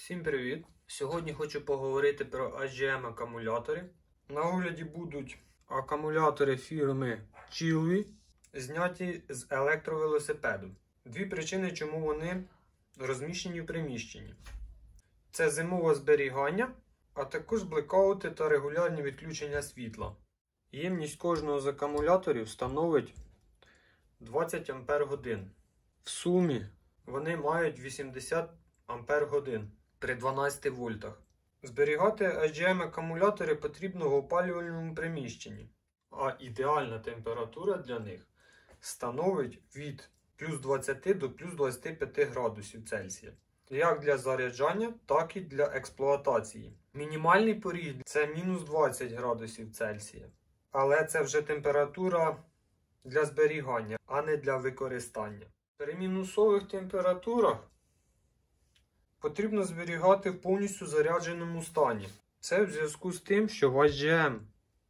Всім привіт! Сьогодні хочу поговорити про AGM акумулятори. На огляді будуть акумулятори фірми Chilvy, зняті з електровелосипеду. Дві причини, чому вони розміщені в приміщенні. Це зимове зберігання, а також блекаути та регулярні відключення світла. Ємність кожного з акумуляторів становить 20 Ах. В сумі вони мають 80 Ах при 12 вольтах. Зберігати AGM акумулятори потрібно в опалювальному приміщенні, а ідеальна температура для них становить від плюс 20 до плюс 25 градусів Цельсія. Як для заряджання, так і для експлуатації. Мінімальний поріг це мінус 20 градусів Цельсія. Але це вже температура для зберігання, а не для використання. При мінусових температурах потрібно зберігати в повністю зарядженому стані. Це в зв'язку з тим, що в AGM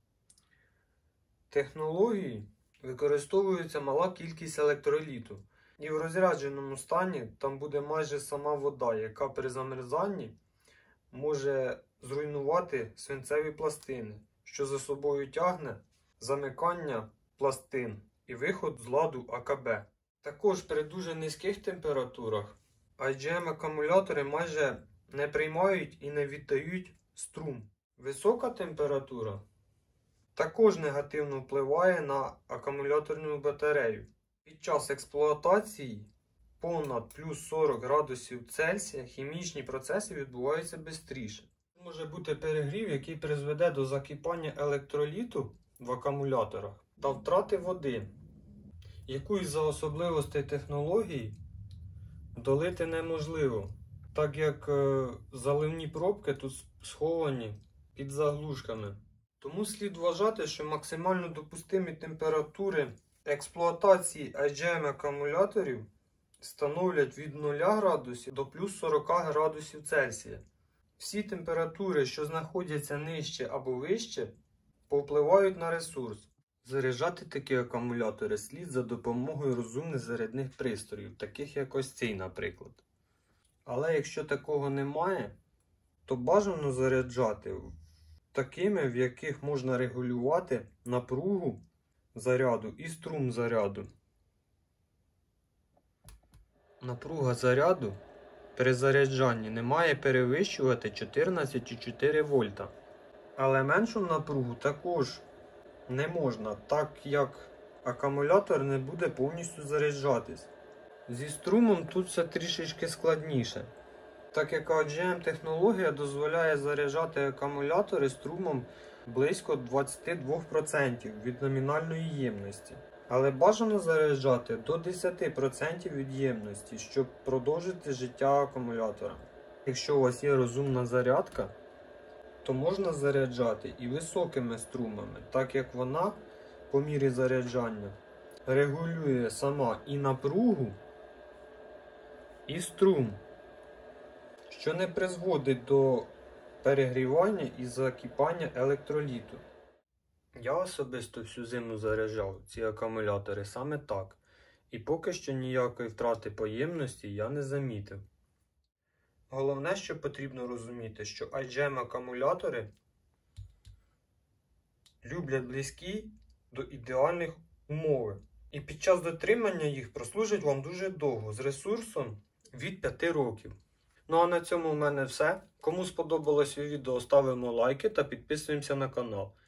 технології використовується мала кількість електроліту. І в розрядженому стані там буде майже сама вода, яка при замерзанні може зруйнувати свинцеві пластини, що за собою тягне замикання пластин і виход з ладу АКБ. Також при дуже низьких температурах AGM акумулятори майже не приймають і не віддають струм. Висока температура також негативно впливає на акумуляторну батарею. Під час експлуатації понад плюс 40 градусів Цельсія хімічні процеси відбуваються швидше. Може бути перегрів, який призведе до закипання електроліту в акумуляторах та втрати води, яку із-за особливостей технології долити неможливо, так як заливні пробки тут сховані під заглушками. Тому слід вважати, що максимально допустимі температури експлуатації AGM акумуляторів становлять від 0 градусів до плюс 40 градусів Цельсія. Всі температури, що знаходяться нижче або вище, повпливають на ресурс. Заряджати такі акумулятори слід за допомогою розумних зарядних пристроїв, таких як ось цей, наприклад. Але якщо такого немає, то бажано заряджати такими, в яких можна регулювати напругу заряду і струм заряду. Напруга заряду при заряджанні не має перевищувати 14,4 вольта. Але меншу напругу також не можна, так як акумулятор не буде повністю заряджатись. Зі струмом тут все трішечки складніше, так як AGM технологія дозволяє заряджати акумулятори струмом близько 22% від номінальної ємності. Але бажано заряджати до 10% від ємності, щоб продовжити життя акумулятора. Якщо у вас є розумна зарядка, то можна заряджати і високими струмами, так як вона по мірі заряджання регулює сама і напругу, і струм, що не призводить до перегрівання і закипання електроліту. Я особисто всю зиму заряджав ці акумулятори саме так, і поки що ніякої втрати по ємності я не замітив. Головне, що потрібно розуміти, що AGM акумулятори люблять близькі до ідеальних умови. І під час дотримання їх прослужать вам дуже довго, з ресурсом від 5 років. Ну а на цьому в мене все. Кому сподобалось відео, ставимо лайки та підписуємося на канал.